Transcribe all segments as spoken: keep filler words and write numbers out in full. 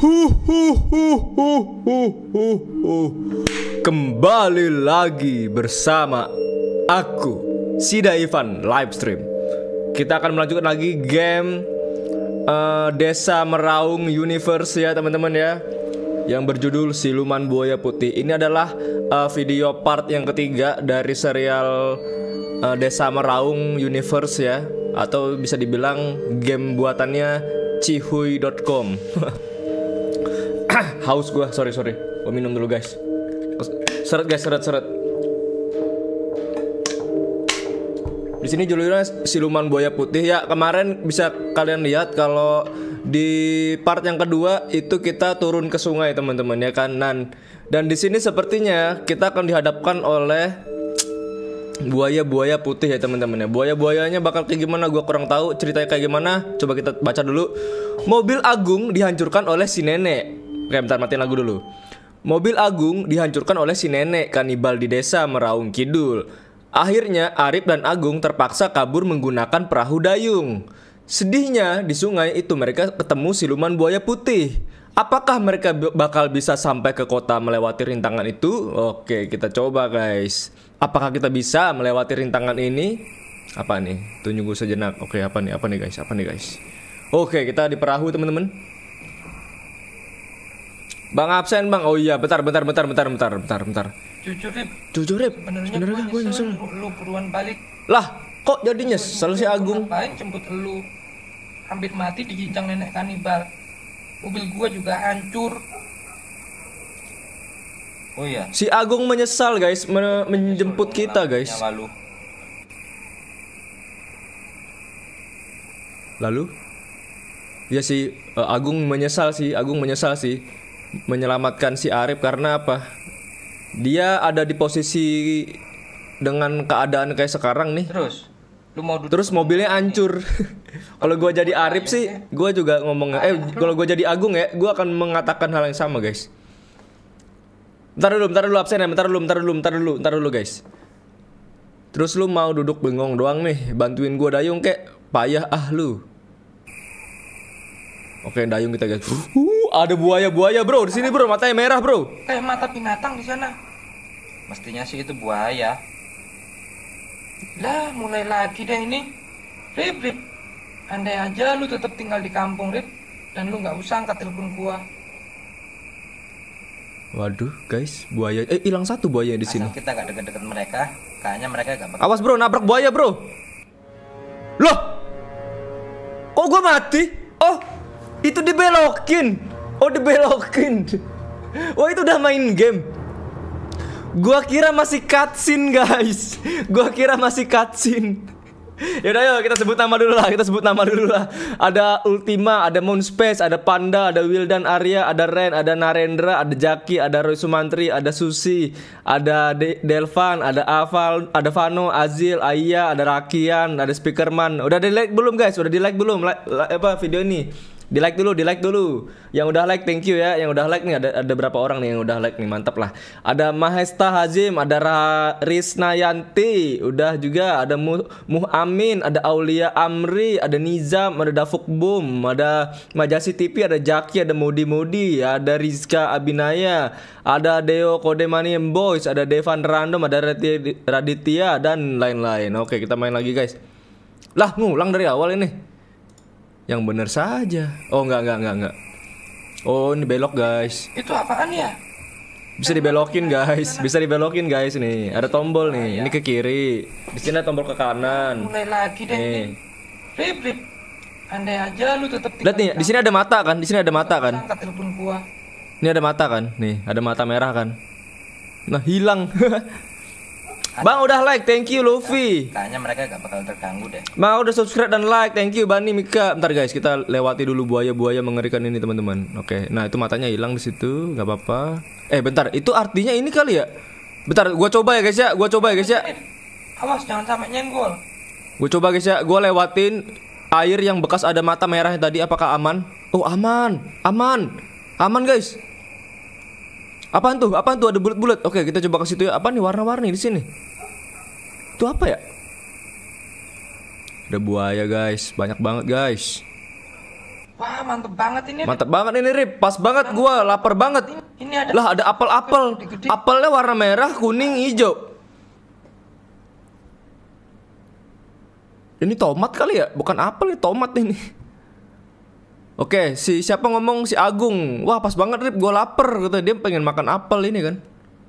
Kembali lagi bersama aku, Sida Ivan Livestream. Kita akan melanjutkan lagi game uh, Desa Meraung Universe ya teman-teman ya, yang berjudul Siluman Buaya Putih. Ini adalah uh, video part yang ketiga dari serial uh, Desa Meraung Universe ya, atau bisa dibilang game buatannya cihuy dot com. Haus gua, sorry sorry. Gua minum dulu guys. Seret guys, seret seret. Di sini judulnya Siluman Buaya Putih ya. Kemarin bisa kalian lihat kalau di part yang kedua itu kita turun ke sungai teman-teman ya kan. Dan, dan di sini sepertinya kita akan dihadapkan oleh buaya-buaya putih ya teman-teman ya. Buaya-buayanya bakal kayak gimana gua kurang tahu, ceritanya kayak gimana. Coba kita baca dulu. Mobil Agung dihancurkan oleh si nenek. Oke, bentar, matiin lagu dulu. Mobil Agung dihancurkan oleh si nenek kanibal di desa Meraung Kidul. Akhirnya Arif dan Agung terpaksa kabur menggunakan perahu dayung. Sedihnya di sungai itu mereka ketemu siluman buaya putih. Apakah mereka bakal bisa sampai ke kota melewati rintangan itu? Oke, kita coba guys. Apakah kita bisa melewati rintangan ini? Apa nih? Tunggu sejenak. Oke, apa nih? Apa nih guys? Apa nih guys? Oke, kita di perahu teman-teman. Bang absen bang. Oh iya, bentar bentar bentar bentar bentar bentar bentar. Jujur Rip. Jujur Rip. Sebenarnya gue nyesel lu buruan balik. Lah, kok jadi nyesel si Agung? Ngapain jemput lu? Hampir mati digincang nenek kanibal. Mobil gua juga hancur. Oh iya. Si Agung menyesal guys, men menjemput kita guys. Lalu. Lalu? Ya si uh, Agung menyesal sih, Agung menyesal sih menyelamatkan si Arif karena apa? Dia ada di posisi dengan keadaan kayak sekarang nih. Terus, lu mau Terus mobilnya hancur. Kalau gua jadi Arif sih, gua juga ngomong eh kalau gua jadi Agung ya, gua akan mengatakan hal yang sama, guys. Bentar dulu, bentar dulu absen ya, bentar dulu, bentar dulu, bentar dulu, bentar dulu, guys. Terus lu mau duduk bengong doang nih, bantuin gua dayung kek, payah ah lu. Oke, dayung kita guys. Uh, ada buaya-buaya bro di sini bro, matanya merah bro. Kayak mata binatang di sana. Mestinya sih itu buaya. Lah, mulai lagi deh ini. Rip, Rip. Andai aja lu tetap tinggal di kampung, Rip, dan lu nggak usah angkat telepon gua. Waduh, guys, buaya. Eh, hilang satu buaya di sini. Asal kita gak deket-deket mereka, kayaknya mereka gak bakal. Awas bro, nabrak buaya bro. Loh, kok gua mati? Oh, itu dibelokin. Oh, dibelokin. Oh, itu udah main game. Gua kira masih cutscene guys. Gua kira masih cutscene. Yaudah yuk kita sebut nama dulu lah. Kita sebut nama dulu lah. Ada Ultima, ada Moonspace, ada Panda, ada Wildan Arya, ada Ren, ada Narendra, ada Jaki, ada Roy Sumantri, ada Susi, ada De Delvan, ada Aval, ada Vano, Azil, Aya, ada Rakian, ada Speakerman. Udah di like belum guys? Udah di like belum? Like, like, apa video ini? Di like dulu, di like dulu. Yang udah like thank you ya. Yang udah like nih ada ada berapa orang nih yang udah like nih, mantap lah. Ada Mahesta Hazim, ada Risnayanti, udah juga ada Muh, Muh Amin, ada Aulia Amri, ada Nizam, ada Dafuk Boom, ada Majasi T V, ada Jaki, ada Modi Modi, ada Rizka Abinaya, ada Deo Kodemani Boys, ada Devan Random, ada Raditya dan lain-lain. Oke, kita main lagi guys. Lah, ngulang dari awal ini. Yang bener saja. Oh enggak enggak enggak enggak. Oh ini belok guys. Itu apaan ya? Bisa dibelokin guys. Bisa dibelokin guys nih. Ada tombol nih. Ini ke kiri. Di sini ada tombol ke kanan. Mulai lagi deh. Nih. Rip, Rip. Andai aja lu tetap. Lihat nih. Di sini ada mata kan. Di sini ada mata kan. Angkat telepon gua. Ini ada mata kan. Nih ada mata merah kan. Nah hilang. Bang udah like, thank you Luffy. Kayaknya mereka gak bakal terganggu deh. Bang udah subscribe dan like, thank you Bani Mika. Bentar guys, kita lewati dulu buaya-buaya mengerikan ini teman-teman. Oke, nah itu matanya hilang di situ, nggak apa-apa. Eh bentar, itu artinya ini kali ya? Bentar, gua coba ya guys ya, gua coba ya guys ya. Awas jangan sampai nyenggol. Gua coba guys ya, gua lewatin air yang bekas ada mata merahnya tadi, apakah aman? Oh aman, aman, aman guys. Apaan tuh? Apaan tuh? Ada bulat-bulat. Oke, kita coba ke situ ya. Apa nih warna-warni di sini? Itu apa ya? Ada buaya, guys. Banyak banget, guys. Wah, mantep banget ini. Mantap banget ini Rip, pas banget gua lapar banget. Ini ada. Lah ada apel-apel. Gede-gede. Apelnya warna merah, kuning, hijau. Ini tomat kali ya? Bukan apel, ini tomat ini. Oke, si siapa ngomong si Agung. Wah, pas banget Rip, gua lapar gitu. Dia pengen makan apel ini kan.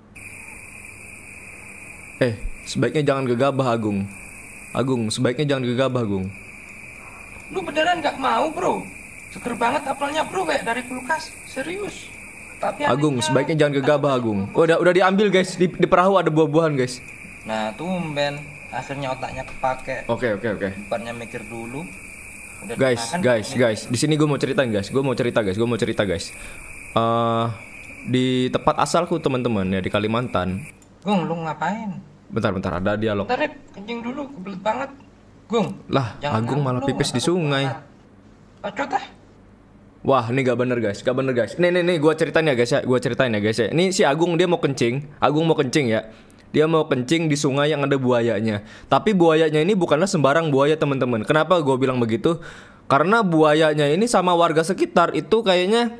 Eh, sebaiknya jangan gegabah Agung. Agung, sebaiknya jangan gegabah Agung. Lu beneran nggak mau bro? Seger banget apelnya bro, kayak dari kulkas. Serius. Tapi Agung, anehnya- sebaiknya jangan gegabah Agung. Oh, udah udah diambil guys, di, di perahu ada buah-buahan guys. Nah tumben, akhirnya otaknya kepake. Oke oke oke. Bukannya mikir dulu. Udah Guys, dimakan, guys, ini- guys. Di sini gue mau ceritain guys. Gue mau cerita guys. Gue mau cerita guys. Eh di tempat asalku teman-teman ya di Kalimantan. Gung, lu ngapain? Bentar-bentar ada dialog. Tarip, kencing dulu, kebelet banget. Gung. Lah, jangan Agung malah lu, pipis di aku sungai. banget. Bacot ah. Wah, ini gak bener guys, gak bener guys. Nih nih nih, gue ceritain ya guys ya, gue ceritain ya guys ya. Ini si Agung dia mau kencing, Agung mau kencing ya. Dia mau kencing di sungai yang ada buayanya. Tapi buayanya ini bukanlah sembarang buaya teman-teman. Kenapa gue bilang begitu? Karena buayanya ini sama warga sekitar itu kayaknya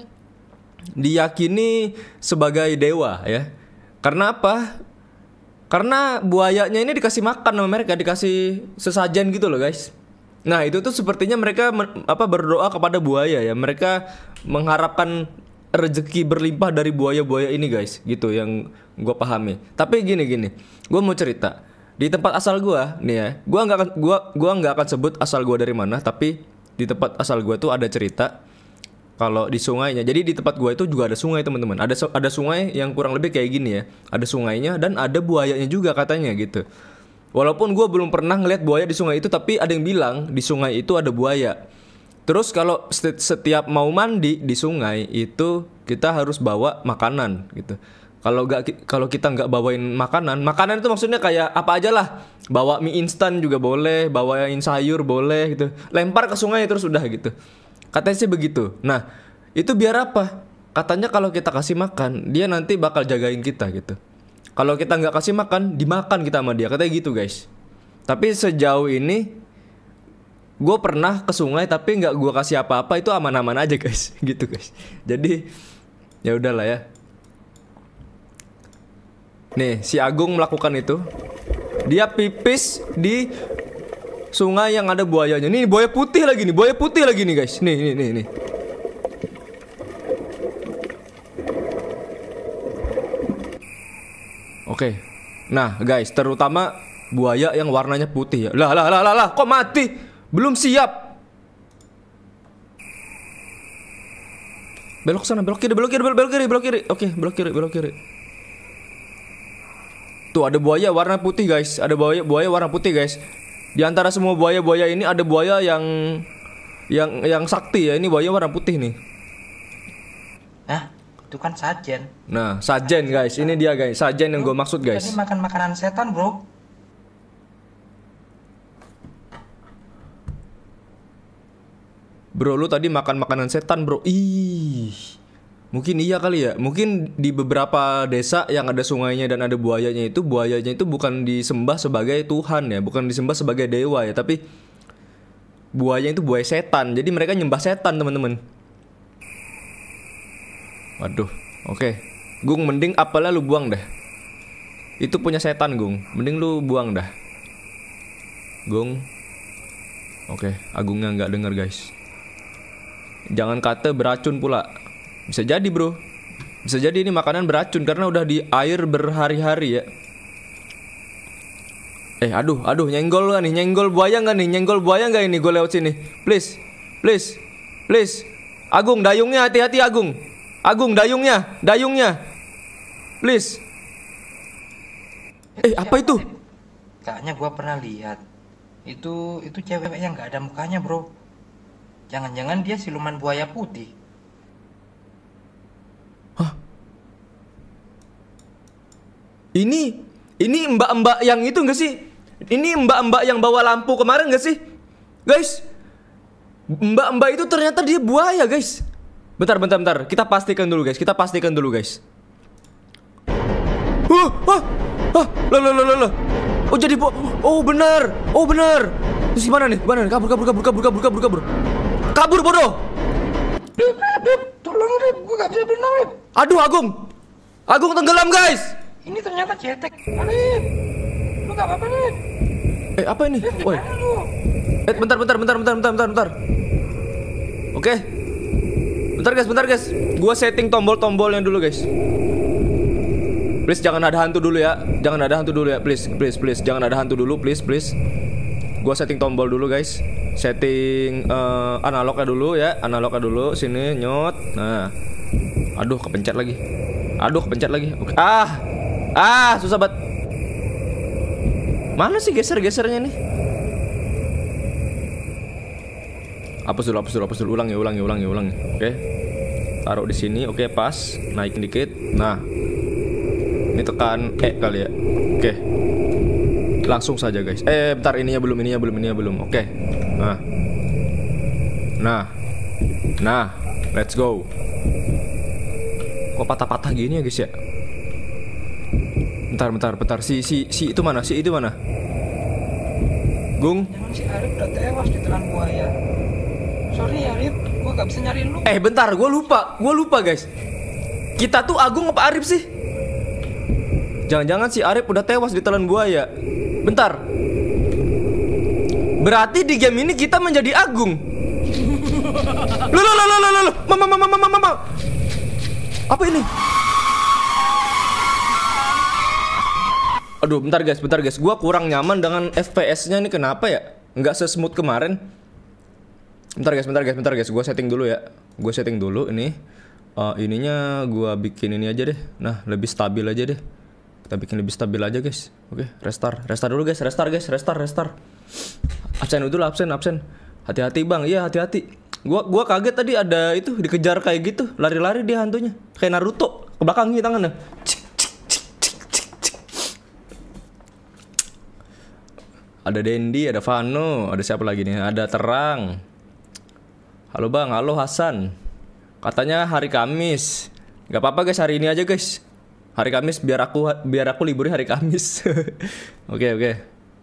diyakini sebagai dewa ya. Karena apa? Karena buayanya ini dikasih makan sama mereka, dikasih sesajen gitu loh guys. Nah itu tuh sepertinya mereka men- apa berdoa kepada buaya ya. Mereka mengharapkan rezeki berlimpah dari buaya-buaya ini guys. Gitu yang gue pahami. Tapi gini-gini, gue mau cerita. Di tempat asal gue nih ya, gue nggak akan gua gua nggak akan sebut asal gue dari mana. Tapi di tempat asal gue tuh ada cerita kalau di sungainya. Jadi di tempat gua itu juga ada sungai teman-teman. Ada su- ada sungai yang kurang lebih kayak gini ya. Ada sungainya dan ada buayanya juga katanya gitu. Walaupun gua belum pernah ngeliat buaya di sungai itu, tapi ada yang bilang di sungai itu ada buaya. Terus kalau seti- setiap mau mandi di sungai itu kita harus bawa makanan gitu. Kalau nggak ki- kalau kita nggak bawain makanan, makanan itu maksudnya kayak apa aja lah. Bawa mie instan juga boleh, bawain sayur boleh gitu. Lempar ke sungai terus udah gitu. Katanya sih begitu. Nah, itu biar apa? Katanya kalau kita kasih makan, dia nanti bakal jagain kita gitu. Kalau kita nggak kasih makan, dimakan kita sama dia. Katanya gitu guys. Tapi sejauh ini, gue pernah ke sungai tapi nggak gue kasih apa-apa, itu aman-aman aja guys. Gitu guys. Jadi ya udahlah ya. Nih, si Agung melakukan itu. Dia pipis di sungai yang ada buayanya. Nih buaya putih lagi nih, buaya putih lagi nih guys. Nih, nih, nih, nih. Oke. Nah, guys, terutama buaya yang warnanya putih ya. Lah, lah, lah, lah, lah, kok mati? Belum siap. Belok sana, belok kiri, belok kiri, belok kiri, belok kiri. Oke, belok kiri, belok kiri. Tuh ada buaya warna putih guys. Ada buaya buaya warna putih guys. Di antara semua buaya-buaya ini ada buaya yang yang yang sakti ya. Ini buaya warna putih nih. Hah? Itu kan sajen. Nah, sajen guys. Ini dia guys. Sajen yang gue maksud guys. Tadi makan makanan setan bro. Bro, lu tadi makan makanan setan bro. Ih, mungkin iya kali ya. Mungkin di beberapa desa yang ada sungainya dan ada buayanya itu, buayanya itu bukan disembah sebagai Tuhan ya, bukan disembah sebagai dewa ya, tapi buayanya itu buaya setan. Jadi mereka nyembah setan teman-teman. Waduh, oke. Gung, mending apelnya lu buang dah. Itu punya setan Gung. Mending lu buang dah. Gung. Oke, Agungnya nggak denger guys. Jangan kata beracun pula. Bisa jadi bro. Bisa jadi ini makanan beracun karena udah di air berhari-hari ya. Eh aduh aduh nyenggol gak nih? Nyenggol buaya gak nih? Nyenggol buaya gak ini gue lewat sini? Please. Please. Please. Agung dayungnya hati-hati Agung. Agung dayungnya. Dayungnya. Please. Eh apa itu? Kayaknya gua pernah lihat. Itu itu cewek yang nggak ada mukanya bro. Jangan-jangan dia siluman buaya putih. Hah? Ini ini mbak-mbak yang itu gak sih? Ini mbak-mbak yang bawa lampu kemarin gak sih? Guys, mbak-mbak itu ternyata dia buaya guys. Bentar, bentar, bentar. Kita pastikan dulu guys. Kita pastikan dulu guys. Huh, ah, ah, loh, loh, loh, loh, loh. Oh jadi bu, oh benar, oh benar. Terus gimana nih? Gimana nih? Kabur, kabur, kabur, kabur, kabur, kabur, kabur. Kabur bodoh. Rip, Rip, Rip, tolong Rip, gue gak bisa berenang Rip. Aduh, Agung. Agung tenggelam, guys. Ini ternyata cetek. Rip, lu gak apa-apa Rip. Eh, apa ini? Rip, Woi. gimana lu? Eh, bentar, bentar, bentar, bentar, bentar, bentar, bentar. Oke. Bentar, guys, bentar, guys. Gua setting tombol-tombolnya dulu, guys. Please jangan ada hantu dulu ya. Jangan ada hantu dulu ya, please, please, please. Jangan ada hantu dulu, please, please. Gua setting tombol dulu, guys. Setting uh, analognya dulu ya, analognya dulu. Sini nyot. Nah. Aduh, kepencet lagi. Aduh, kepencet lagi. Oke. Ah. Ah, susah banget. Mana sih geser-gesernya nih? Hapus dulu, hapus dulu, hapus dulu. Ulangi, ulangi, ulangi, ulangi. Oke. Taruh di sini. Oke, pas. Naikin dikit. Nah. Ini tekan E kali ya. Oke. Langsung saja, guys. Eh, bentar, ininya belum, ininya belum, ininya belum. Oke. Nah. Nah. Nah, let's go. Kok patah-patah gini ya, guys ya? Bentar, bentar, bentar. Si si si itu mana? Si itu mana? Gung. Jangan si Arif udah tewas di telan buaya. Sorry ya Rip, gue gak bisa nyariin lu. Eh, bentar, gue lupa. Gue lupa, guys. Kita tuh Agung apa Arif sih? Jangan-jangan si Arif udah tewas di telan buaya. Bentar. Berarti di game ini kita menjadi Agung. Loh, loh, loh, loh, loh, loh. Mama, mama, mama, mama. Apa ini? Aduh, bentar guys, bentar guys. Gua kurang nyaman dengan F P S-nya ini, kenapa ya? Nggak sesmooth kemarin. Bentar guys, bentar guys, bentar guys. Gua setting dulu ya. Gua setting dulu ini. Uh, ininya gua bikin ini aja deh. Nah, lebih stabil aja deh. Kita bikin lebih stabil aja guys. Oke, restart. Restart dulu guys, restart guys, restart, restart. Absen dulu, absen, absen. Hati-hati bang, iya hati-hati. Gua gua kaget tadi ada itu dikejar kayak gitu, lari-lari dia hantunya. Kayak Naruto, ke belakang nih tangannya. Cik, cik, cik, cik, cik, cik. Ada Dendi, ada Vano, ada siapa lagi nih? Ada Terang. Halo bang, halo Hasan. Katanya hari Kamis. Gak apa-apa guys, hari ini aja guys. Hari Kamis biar aku biar aku liburnya hari Kamis. Oke oke.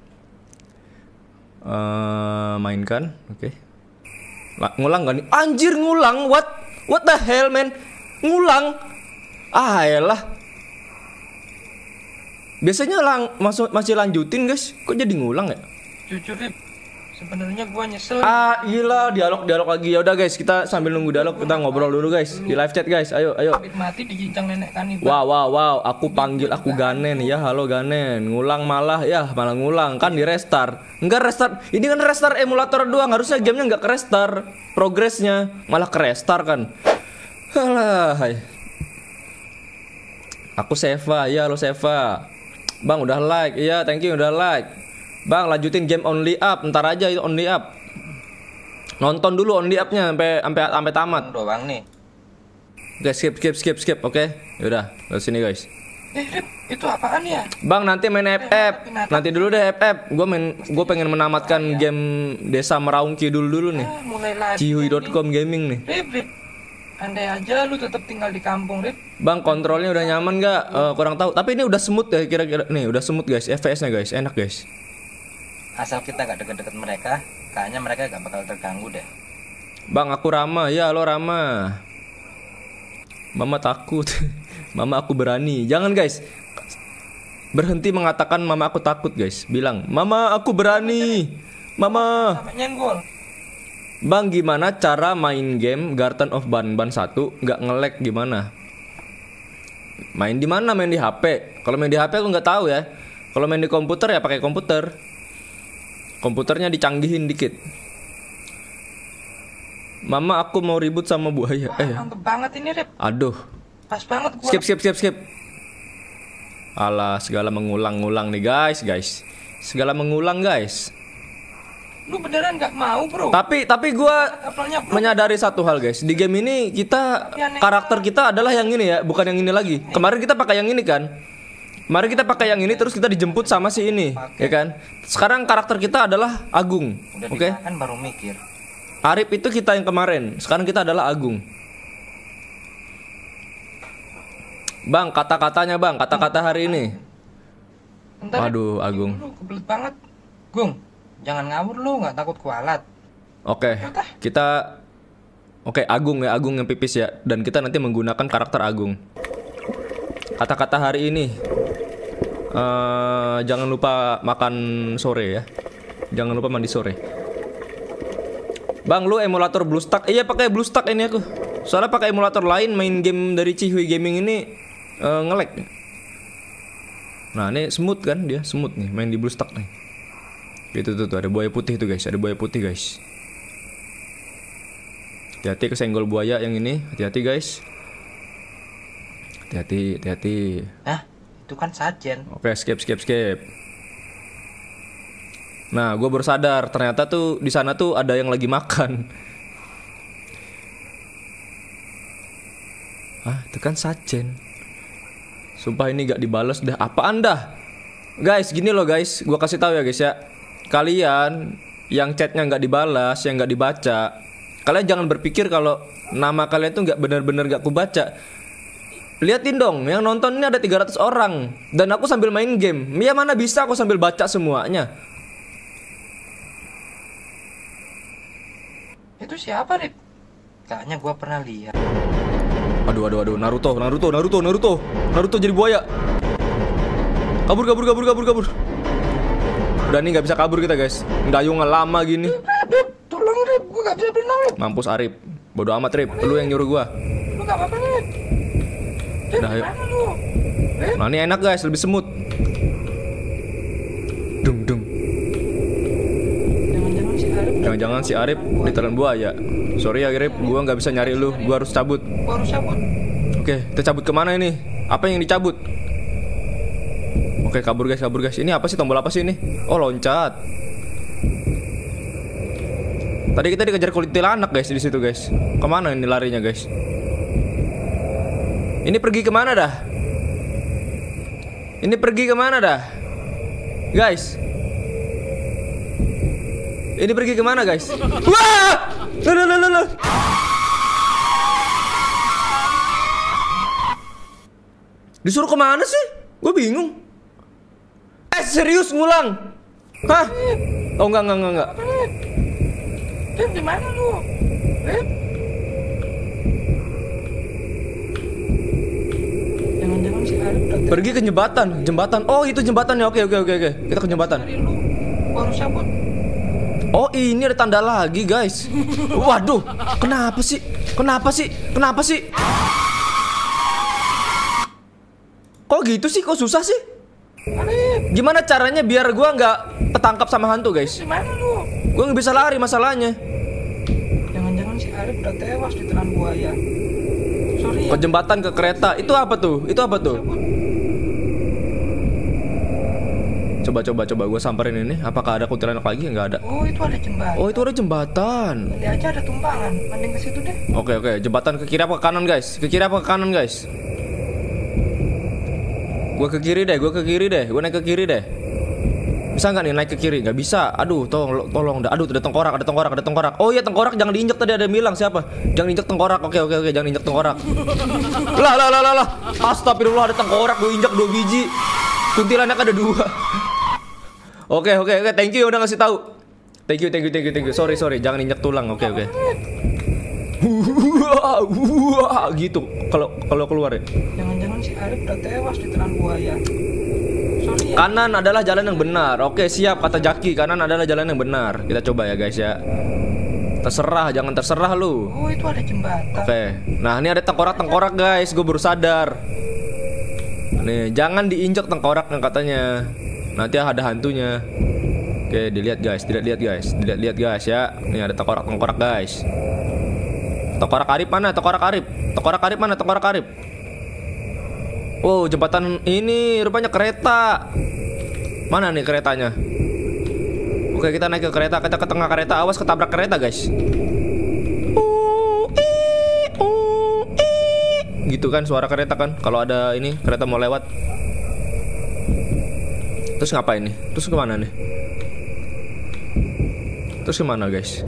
Uh, mainkan, oke. Okay. Ngulang gak nih? Anjir ngulang, what? What the hell man? Ngulang? Ah elah. Biasanya lang masuk masih lanjutin guys. Kok jadi ngulang ya? Jujur Rip, sebenarnya gua nyesel. Ah gila, dialog dialog lagi. Ya udah guys, kita sambil nunggu dialog kita ngobrol dulu guys di live chat guys. Ayo ayo. Habis mati digincang nenek kanibal. Wow wow wow, aku panggil aku Ganen ya. Halo Ganen. Ngulang malah ya, malah ngulang kan di restart. Enggak restart. Ini kan restart emulator doang. Harusnya gamenya nggak ke restart. Progresnya malah ke restart kan. Halah. Aku Seva, ya halo Seva. Bang udah like, iya thank you udah like. Bang lanjutin game only up, ntar aja itu only up. Nonton dulu only up-nya sampai sampai sampai tamat. Doang nih. Oke, skip skip skip skip, oke. Yaudah, ke sini guys. Eh Rip, itu apaan ya? Bang nanti main F F. Nanti dulu deh F F. Gue main gue pengen menamatkan game Desa Meraung Kidul dulu nih. Ah, mulai lagi. cihui dot com gaming nih. Rip, Rip. Andai aja lu tetap tinggal di kampung, Rip. Bang, kontrolnya udah nyaman gak? Uh, kurang tahu. Tapi ini udah smooth ya kira-kira. Nih, udah smooth guys. F P S-nya guys, enak guys. Asal kita gak deket-deket mereka, kayaknya mereka gak bakal terganggu deh. Bang, aku Rama. Ya, halo Rama. Mama takut. Mama aku berani. Jangan guys. Berhenti mengatakan mama aku takut guys. Bilang, "Mama aku berani." Mama. Sampai nyenggol. Bang, gimana cara main game Garden of Banban satu nggak nge-lag gimana? Main di mana? Main di H P. Kalau main di H P aku nggak tahu ya. Kalau main di komputer ya pakai komputer. Komputernya dicanggihin dikit. Mama, aku mau ribut sama buaya. Wah, eh. mantep banget ini, Rip. Aduh. Pas banget gua. Skip skip skip skip. Alah, segala mengulang-ulang nih guys, guys. Segala mengulang guys. Lu beneran gak mau, bro? Tapi tapi gua Kapalnya, bro. menyadari satu hal guys. Di game ini kita karakter kita adalah yang ini ya, bukan yang ini lagi. Kemarin kita pakai yang ini kan. Kemarin kita pakai yang ini terus kita dijemput sama si ini, ya kan? Sekarang karakter kita adalah Agung. Oke? Okay? Kan baru mikir. Arif itu kita yang kemarin. Sekarang kita adalah Agung. Bang, kata-katanya Bang, kata-kata hari ini. Bentar, waduh, Agung. Lu kebelet banget. Gung, jangan ngawur lu, nggak takut kualat. Oke, okay. Kita Oke, Agung ya, Agung yang pipis ya. Dan kita nanti menggunakan karakter Agung. Kata-kata hari ini, uh, jangan lupa makan sore ya. Jangan lupa mandi sore. Bang, lu emulator BlueStack? Iya, pakai BlueStack ini aku. Soalnya pakai emulator lain main game dari Cihui Gaming ini uh, nge-lag. Nah, ini smooth kan dia, smooth nih main di BlueStack nih. Gitu tuh, tuh ada buaya putih tuh guys, ada buaya putih guys. Hati-hati kesenggol buaya yang ini, hati-hati guys. Hati-hati, hati-hati. Hah? Itu kan sajen. Oke, skip, skip, skip. Nah, gue baru sadar ternyata tuh di sana tuh ada yang lagi makan. Ah, itu kan sajen. Sumpah ini gak dibales dah. Apaan dah? Guys, gini loh guys, gue kasih tahu ya guys ya. Kalian yang chatnya nggak dibalas, yang nggak dibaca, kalian jangan berpikir kalau nama kalian tuh nggak benar-benar nggak kubaca. Liatin dong, yang nonton ini ada tiga ratus orang. Dan aku sambil main game. Ya mana bisa aku sambil baca semuanya. Itu siapa, Rip? Kayaknya gua pernah lihat. Aduh, aduh, aduh, Naruto, Naruto, Naruto, Naruto. Naruto jadi buaya. Kabur, kabur, kabur, kabur, kabur. Udah nih gak bisa kabur kita guys. Dayung lama gini. Rip, tolong Rip, gua gak bisa berenang Rip. Mampus Arif. Bodoh amat Rip, lu yang nyuruh gua. Lu gak apa-apa Rip. Rip, Udah, ayo. gimana lu? Rip. Nah ini enak guys, lebih semut. Dung dung. Jangan-jangan si Arif. Jangan-jangan si Arif ditelan buaya. Sorry ya Rip, gua nggak bisa nyari lu. Gua harus cabut. Gua harus cabut. Oke, kita cabut kemana ini? Apa yang dicabut? Oke, kabur guys, kabur guys. Ini apa sih, tombol apa sih ini? Oh, loncat. Tadi kita dikejar kuntilanak guys di situ guys. Kemana ini larinya guys? Ini pergi kemana dah? Ini pergi kemana dah? Guys, ini pergi kemana guys? Wah! Loh, loh, loh, loh, loh. Disuruh kemana sih? Gue bingung. Eh serius ngulang? Hah? Oh enggak, enggak, enggak, enggak. Rip, di mana lu? Rip. Jangan-jangan si Arif udah Pergi ke jembatan, jembatan. Oh itu jembatannya. Oke, oke, oke, oke. Kita ke jembatan. cari lu. Gua harus cabut. Oh ini ada tanda lagi guys. Waduh, kenapa sih? Kenapa sih? Kenapa sih? Kok gitu sih? Kok susah sih? Arif, Gimana caranya biar gua nggak ketangkap sama hantu guys? di mana lu? Gua nggak bisa lari masalahnya. Jangan-jangan si Arif udah tewas ditelan buaya. Sorry ya. Ke jembatan, ke kereta. Itu apa tuh? Itu apa tuh? Cabut. Coba, coba, coba. Gua samperin ini. Apakah ada kuntilanak lagi? Nggak ada. Oh, itu ada jembatan. Oh itu ada jembatan. Kali aja ada tumpangan. Mending ke situ deh. Oke, oke. Jembatan ke kiri apa ke kanan guys? Ke kiri apa ke kanan guys? Gua ke kiri deh. Gua ke kiri deh. Gua naik ke kiri deh. Bisa nggak nih naik ke kiri? Nggak bisa. Aduh, tolong, tolong. Aduh, ada tengkorak, ada tengkorak, ada tengkorak. Oh iya, tengkorak jangan diinjak tadi ada yang bilang siapa? Jangan injak tengkorak. Oke, oke, oke. Jangan injak tengkorak. Lah, lah, lah, lah, lah. Astagfirullah, ada tengkorak. Gue injak dua biji. Kuntilanak ada dua. Oke, oke, oke. Thank you udah ngasih tahu. Thank you, thank you, thank you, thank you. Sorry, sorry. Jangan injak tulang. Oke, oke. Wah, wah, gitu. Kalau kalau keluar ya. Jangan-jangan si Arif udah tewas ditelan buaya. Sorry ya. Kanan adalah jalan yang benar. Oke, siap kata Jaki. Kanan adalah jalan yang benar. Kita coba ya, guys ya. Terserah, jangan terserah lu. Oh, itu ada jembatan. Oke. Nah, ini ada tengkorak-tengkorak, guys. Gue baru sadar. Nih, jangan diinjak tengkorak yang katanya. Nanti ada hantunya. Oke, dilihat guys, dilihat guys, dilihat guys ya. Ini ada tengkorak-tengkorak guys. Tengkorak Arif mana? Tengkorak Arif. Tengkorak Arif mana? Tengkorak Arif. Oh, jembatan ini rupanya kereta. Mana nih keretanya? Oke, kita naik ke kereta. Kita ke tengah kereta. Awas ketabrak kereta guys. Gitu kan suara kereta kan? Kalau ada ini kereta mau lewat. Terus ngapain nih? Terus kemana nih? Terus kemana guys?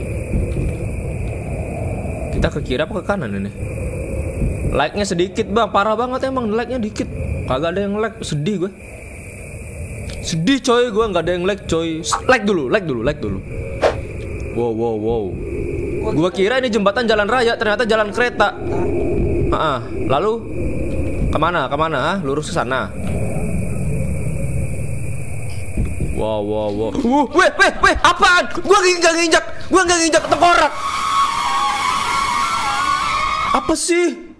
Kita ke kiri apa ke kanan ini? Like-nya sedikit bang, parah banget emang like-nya dikit. Kagak ada yang like, sedih gue. Sedih coy, gue nggak ada yang like coy. Like dulu, like dulu, like dulu. Wow, wow, wow. Gua kira ini jembatan jalan raya, ternyata jalan kereta. Ah, lalu kemana? Kemana? Ah? Lurus ke sana. Wow, wow, wow. Uh, weh, weh, weh, apaan? Gua nggak nginjak, gua nggak nginjak tengkorak. Apa sih?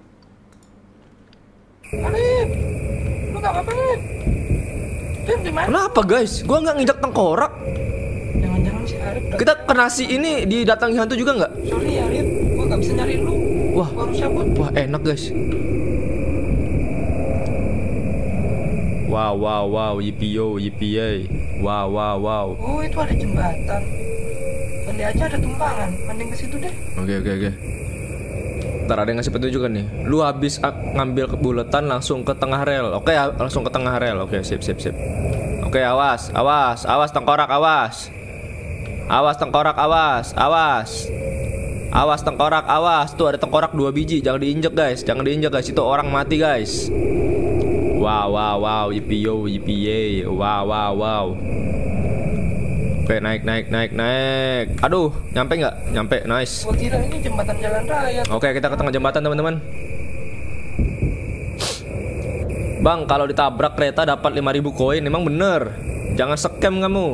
Arif, lu gak apa-apa, Rif? Rif, gimana? Kenapa guys? Gua nggak nginjak tengkorak. Jangan-jangan si Arif udah... Kita kena si ini didatangi hantu juga nggak? Sorry ya, Rif, gua gak bisa nyari lu. Wah, Gua harus cabut. wah enak guys. Wow, wow, wow, yipiyo, yipiye. Wow, wow, wow. Oh, itu ada jembatan. Kali aja ada tumpangan. Mending ke situ deh. Oke, oke, oke. Ntar ada yang ngasih petunjuk nih. Lu habis ngambil kebuletan langsung ke tengah rel. Oke, langsung ke tengah rel. Oke, sip, sip, sip. Oke, awas, awas, awas tengkorak, awas. Awas tengkorak, awas, awas. Awas tengkorak, awas. Tuh ada tengkorak dua biji. Jangan diinjek guys, jangan diinjek guys. Itu orang mati guys. Wow, wow, wow, yipiyo, yipiye. Wow, wow, wow. Oke, naik, naik, naik, naik. Aduh, nyampe nggak? Nyampe, nice. Gua kira ini jembatan jalan raya. Oke, kita ke tengah jembatan teman-teman. Bang, kalau ditabrak kereta dapat lima ribu koin. Emang bener. Jangan scam kamu.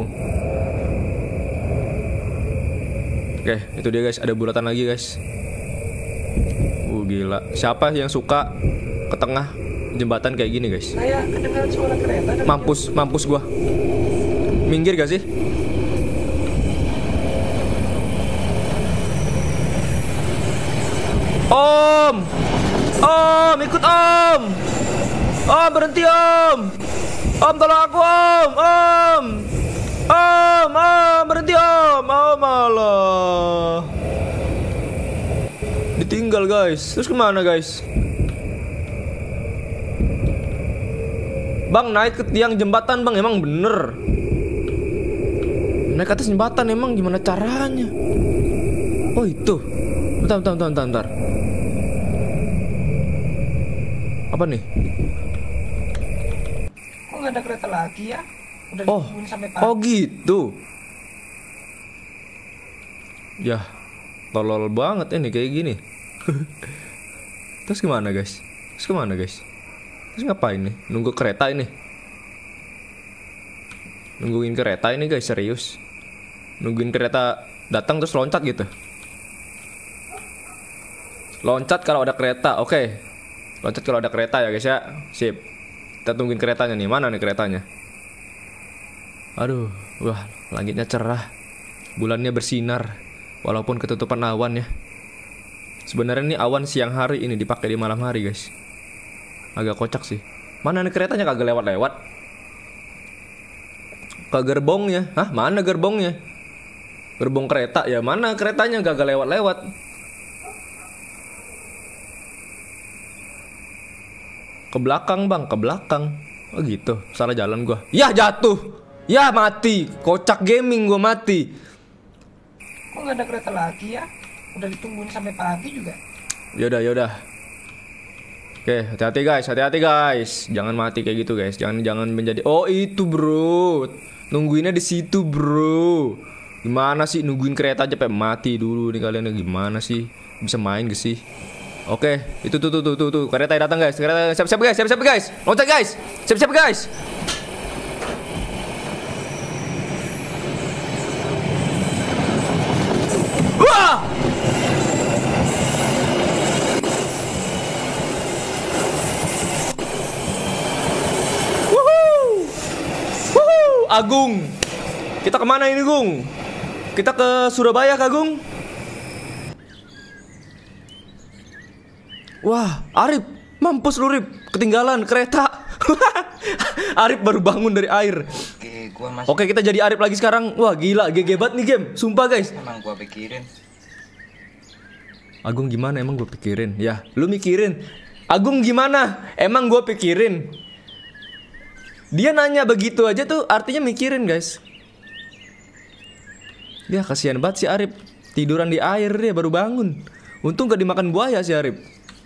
Oke, itu dia guys. Ada bulatan lagi guys. Uh, gila. Siapa yang suka ke tengah jembatan kayak gini guys? Saya kedengaran suara kereta. Dan Mampus, mampus gua. Minggir gak sih? Om, Om, ikut Om. Om, berhenti Om. Om, tolong aku Om. Om, Om, Om, berhenti Om. Oh malah ditinggal guys. Terus kemana guys? Bang, naik ke tiang jembatan bang. Emang bener naik ke atas jembatan, emang gimana caranya? Oh itu. Bentar, bentar, bentar, bentar, bentar. Apa nih? kok nggak ada kereta lagi ya? Udah Oh, ditungguin sampai pagi. oh gitu. Ya, tolol banget ini kayak gini. Terus gimana guys? Terus kemana guys? Terus ngapain nih? Nunggu kereta ini? Nungguin kereta ini guys, serius? Nungguin kereta datang terus loncat gitu? Loncat kalau ada kereta, oke. Loncat kalau ada kereta ya guys ya. Sip. Kita tungguin keretanya nih. Mana nih keretanya? Aduh, wah, langitnya cerah. Bulannya bersinar walaupun ketutupan awan ya. Sebenarnya ini awan siang hari ini dipakai di malam hari guys. Agak kocak sih. Mana nih keretanya kagak lewat-lewat? Ke gerbongnya. Hah, mana gerbongnya? Gerbong kereta ya, mana keretanya kagak lewat-lewat? Ke belakang bang, ke belakang. Oh gitu, salah jalan gua. Yah jatuh, ya mati. Kocak gaming gua mati. Kok nggak ada kereta lagi ya? Udah ditungguin sampai pagi juga. Yaudah, yaudah. Oke, hati-hati guys, hati-hati guys. Jangan mati kayak gitu guys. Jangan, jangan menjadi. Oh itu bro, nungguinnya di situ bro. Gimana sih nungguin kereta aja sampai mati dulu nih kalian? Gimana sih? Bisa main gak sih? Oke, itu tuh tuh tuh tuh tuh kereta datang guys. Kereta siap-siap guys, siap-siap guys. Loncat guys. Siap-siap guys. Wah! Wuhuu! Wuhuu! Agung. Kita kemana ini, Gung? Kita ke Surabaya, Kak Gung? Wah, Arif, mampus lu Rip, ketinggalan kereta. Arif baru bangun dari air. Oke, gua masih. Oke, kita jadi Arif lagi sekarang. Wah, gila, G G banget nih game. Sumpah guys. Emang gua pikirin. Agung gimana emang gue pikirin? Ya, lu mikirin. Agung gimana? Emang gue pikirin. Dia nanya begitu aja tuh artinya mikirin guys. Dia kasihan banget si Arif. Tiduran di air dia baru bangun. Untung gak dimakan buaya si Arif.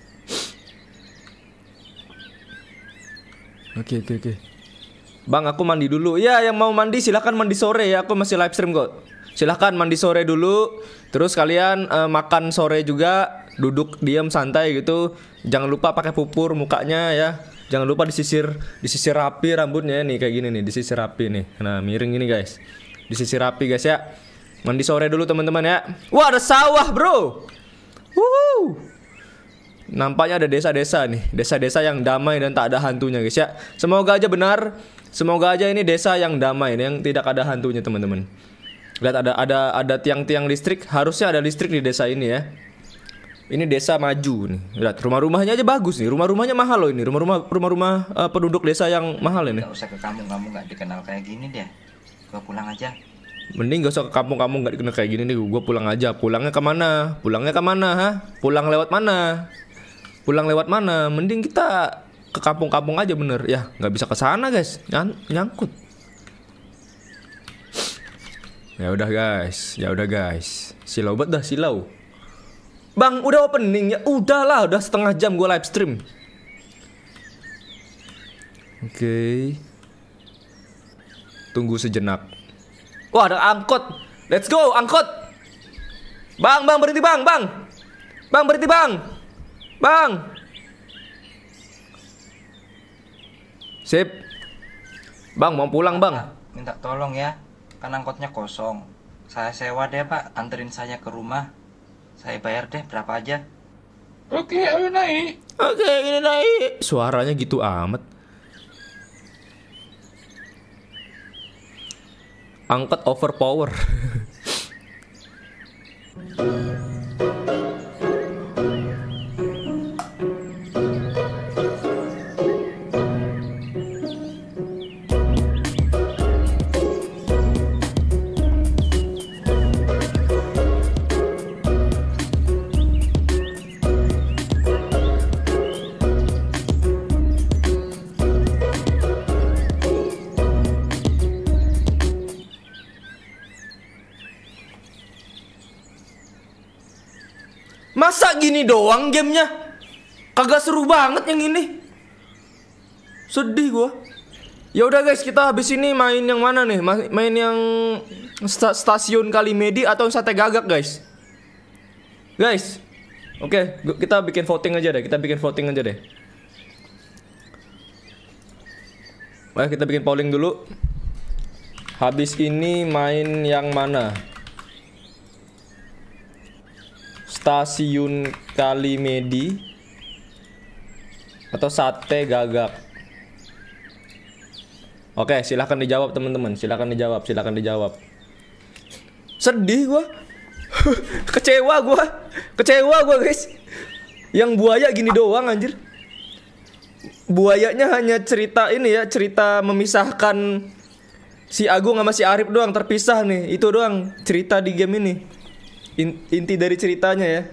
Oke oke oke. Bang aku mandi dulu. Ya yang mau mandi silahkan mandi sore ya. Aku masih live stream kok. silahkan mandi sore dulu. Terus kalian uh, makan sore juga, duduk diam santai gitu. Jangan lupa pakai pupur mukanya ya. Jangan lupa disisir, disisir rapi rambutnya nih kayak gini nih, disisir rapi nih. Nah miring gini guys, disisir rapi guys ya. Mandi sore dulu teman-teman ya. Wah ada sawah bro. Wuhu. Nampaknya ada desa-desa nih, desa-desa yang damai dan tak ada hantunya guys ya. Semoga aja benar, semoga aja ini desa yang damai, yang tidak ada hantunya teman-teman. Lihat ada ada ada tiang-tiang listrik, harusnya ada listrik di desa ini ya. Ini desa maju nih. Lihat rumah-rumahnya aja bagus nih, rumah-rumahnya mahal loh ini, rumah-rumah rumah-rumah uh, penduduk desa yang mahal ini. Gak usah ke kampung, kamu nggak dikenal kayak gini deh. Gua pulang aja. Mending gak usah ke kampung-kampung nggak dikenal kayak gini nih, gue pulang aja. Pulangnya kemana? Pulangnya kemana ha? Pulang lewat mana? Pulang lewat mana? Mending kita ke kampung-kampung aja bener ya, nggak bisa ke sana guys, Nyan nyangkut. Ya udah guys, ya udah guys, silau banget dah silau. Bang, udah opening ya, udahlah, udah setengah jam gue live stream. Oke, okay. Tunggu sejenak. Wah ada angkot, let's go angkot. Bang, bang berhenti bang, bang, bang berhenti bang. Bang, sip. Bang mau pulang bang. Minta tolong ya, kan angkotnya kosong. Saya sewa deh pak, anterin saya ke rumah. Saya bayar deh berapa aja. Oke, ayo naik. Oke, ini naik. Suaranya gitu amat. Angkot overpower. Masa gini doang gamenya? Kagak seru banget yang ini. Sedih gua. Ya udah guys, kita habis ini main yang mana nih? Main yang sta stasiun Kalimedi atau Sate Gagak guys? Guys, oke, okay, kita bikin voting aja deh. Kita bikin voting aja deh. Baik, kita bikin polling dulu. Habis ini main yang mana? Stasiun Kalimedi atau Sate Gagak? Oke, silahkan dijawab teman-teman. Silahkan dijawab, silahkan dijawab. Sedih gua. Kecewa gua. Kecewa gua guys. Yang buaya gini doang anjir. Buayanya hanya cerita ini ya, cerita memisahkan si Agung sama si Arif doang, terpisah nih. Itu doang cerita di game ini. Inti dari ceritanya ya.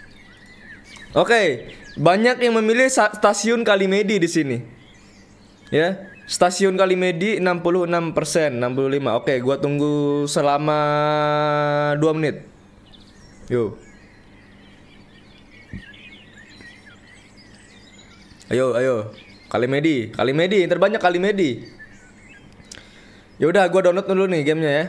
Oke, banyak yang memilih stasiun Kalimedi di sini. Ya, stasiun Kalimedi enam puluh enam persen, enam puluh lima. Oke, gua tunggu selama dua menit. Yo. Ayo, ayo. Kalimedi, Kalimedi, yang terbanyak Kalimedi. Ya udah, gua download dulu nih gamenya ya.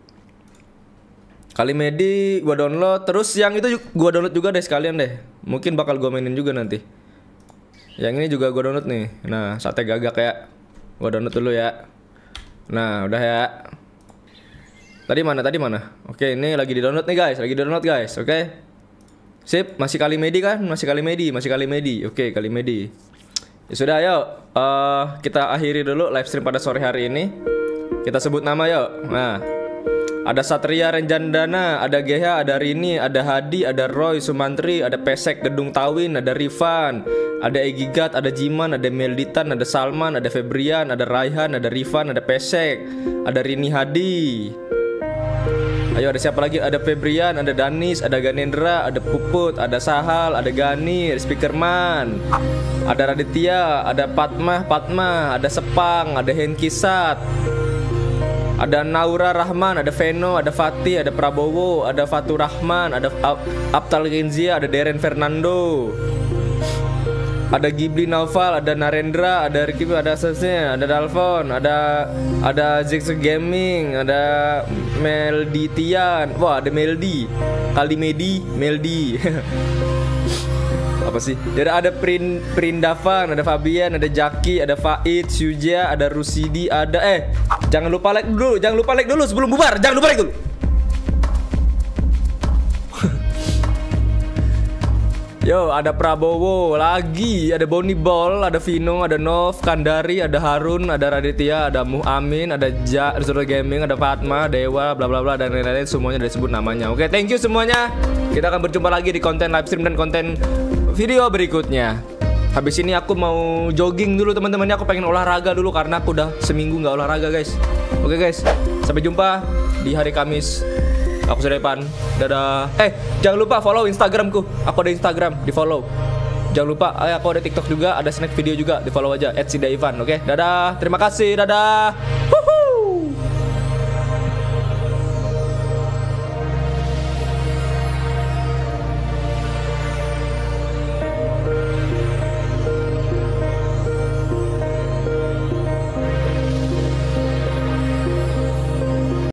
Kalimedi gua download, terus yang itu gua download juga deh sekalian deh. Mungkin bakal gua mainin juga nanti. Yang ini juga gua download nih. Nah, Sate Gagak ya. Gua download dulu ya. Nah, udah ya. Tadi mana? Tadi mana? Oke, ini lagi di-download nih guys, lagi di-download guys. Oke. Sip, masih Kalimedi kan? Masih Kalimedi, masih Kalimedi. Oke, Kalimedi. Ya sudah, yuk. Uh, kita akhiri dulu live stream pada sore hari ini. Kita sebut nama yuk. Nah, ada Satria Renjandana, ada Geha, ada Rini, ada Hadi, ada Roy, Sumantri, ada Pesek, Gedung Tawin, ada Rifan, ada Egigat, ada Jiman, ada Melditan, ada Salman, ada Febrian, ada Raihan, ada Rifan, ada Pesek, ada Rini Hadi. Ayo, ada siapa lagi? Ada Febrian, ada Danis, ada Ganendra, ada Puput, ada Sahal, ada Gani, ada Speakerman, ada Raditya, ada Patmah, Patmah, ada Sepang, ada Henkisat, ada Naura Rahman, ada Veno, ada Fatih, ada Prabowo, ada Fatur Rahman, ada Abtal Genzia, ada Deren Fernando, ada Ghibli Naufal, ada Narendra, ada Ricky, ada Sesnya, ada Dalfon, ada ada Zix Gaming, ada Meldi Tian. Wah, ada Meldi. Kali Medi, Meldi. Apa sih? Jadi ada Prin Prindavan, ada Fabian, ada Jaki, ada Faid, Syuja, ada Rusidi, ada eh jangan lupa like dulu, jangan lupa like dulu sebelum bubar, jangan lupa like dulu. Yo, ada Prabowo lagi, ada Boni Ball, ada Vino, ada Nov, Kandari, ada Harun, ada Raditya, ada Muhamin, ada Ja, Rizal Gaming, ada Fatma, Dewa, bla bla bla dan lain-lain, semuanya udah disebut namanya. Oke, thank you semuanya. Kita akan berjumpa lagi di konten live stream dan konten video berikutnya. Habis ini aku mau jogging dulu teman-teman. Aku pengen olahraga dulu karena aku udah seminggu nggak olahraga guys. Oke guys, sampai jumpa di hari Kamis. Aku Sudepan. Dadah. Eh, jangan lupa follow Instagramku. Aku ada Instagram, di follow. Jangan lupa, eh, aku ada TikTok juga, ada snack video juga, di follow aja et sidaivan. Oke, dadah. Terima kasih. Dadah. Huhu.